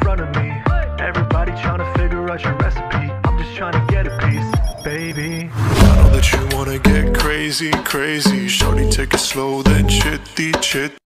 front of me. Everybody trying to figure out your recipe. I'm just trying to get a piece, baby. I know that you wanna get crazy, crazy. Shorty, take it slow, then chitty chit.